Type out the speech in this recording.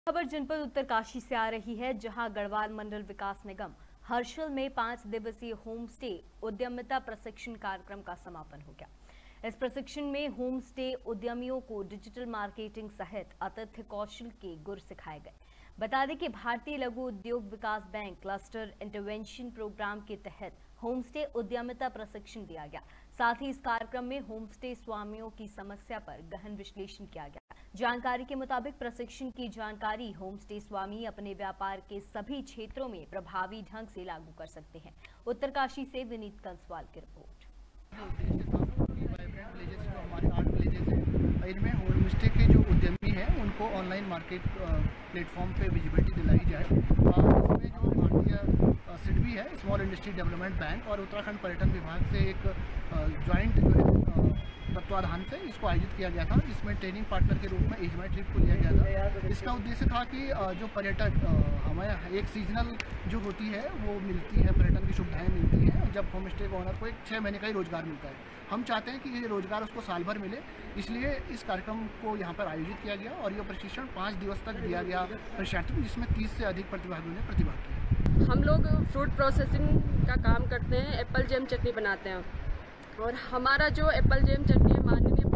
खबर जनपद उत्तरकाशी से आ रही है, जहां गढ़वाल मंडल विकास निगम हर्षल में 5 दिवसीय होम स्टे उद्यमिता प्रशिक्षण कार्यक्रम का समापन हो गया। इस प्रशिक्षण में होम स्टे उद्यमियों को डिजिटल मार्केटिंग सहित अतिथि कौशल के गुर सिखाए गए। बता दें कि भारतीय लघु उद्योग विकास बैंक क्लस्टर इंटरवेंशन प्रोग्राम के तहत होम स्टे उद्यमिता प्रशिक्षण दिया गया। साथ ही इस कार्यक्रम में होम स्टे स्वामियों की समस्या पर गहन विश्लेषण किया गया। जानकारी के मुताबिक प्रशिक्षण की जानकारी होम स्टे स्वामी अपने व्यापार के सभी क्षेत्रों में प्रभावी ढंग से लागू कर सकते हैं। उत्तरकाशी से विनीत कंसवाल की रिपोर्ट। इनमें होम स्टे के जो उद्यमी हैं उनको ऑनलाइन मार्केट प्लेटफॉर्म पे विजिबिलिटी दिलाई जाए। इसमें जो भारतीय सिडबी है, स्मॉल इंडस्ट्री डेवलपमेंट बैंक और उत्तराखंड पर्यटन विभाग से एक ज्वाइंट जो है तत्वाधान से इसको आयोजित किया गया था, जिसमें ट्रेनिंग पार्टनर के रूप में एजमाई ट्रिप को लिया गया था। इसका उद्देश्य था कि जो पर्यटक हमें एक सीजनल जो होती है वो मिलती है, पर्यटन की सुविधाएं मिलती हैं, जब होम स्टे ओनर को एक 6 महीने का ही रोजगार मिलता है। हम चाहते हैं कि ये रोजगार उसको साल भर मिले, इसलिए इस कार्यक्रम को यहाँ पर आयोजित किया गया और ये प्रशिक्षण 5 दिवस तक दिया गया प्रशिक्षण, जिसमें 30 से अधिक प्रतिभागियों ने प्रतिभाग किया। हम लोग फ्रूट प्रोसेसिंग का काम करते हैं, एप्पल जैम चटनी बनाते हैं और हमारा जो एप्पल जैम चटनी है माननीय